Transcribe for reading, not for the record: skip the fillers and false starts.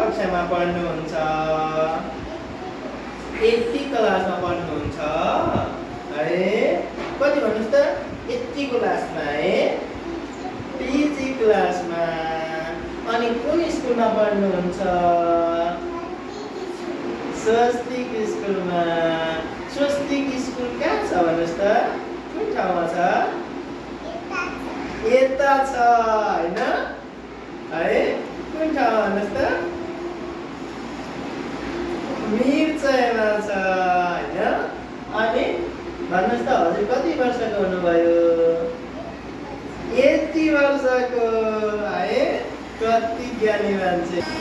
कक्षामा पढ्नुहुन्छ? यति क्लासमा पढ्नुहुन्छ है? कति भन्नुहोस् त? यति क्लासमा है? पिजी क्लासमा। अनि कुन स्कुलमा पढ्नुहुन्छ? स्वस्तिक स्कुलमा। स्वस्तिक स्कुल कहाँ छ भन्नुहोस् त? कुन ठाउँमा छ? यता छ हैन है? कुन ठाउँमा भन्नुहोस् त? मिर्चयमा छ हैन? अनि भन्नुहोस् त हजुर कति वर्षको हुनुभयो? यति वर्षको है? कति ज्ञानी मान्छे।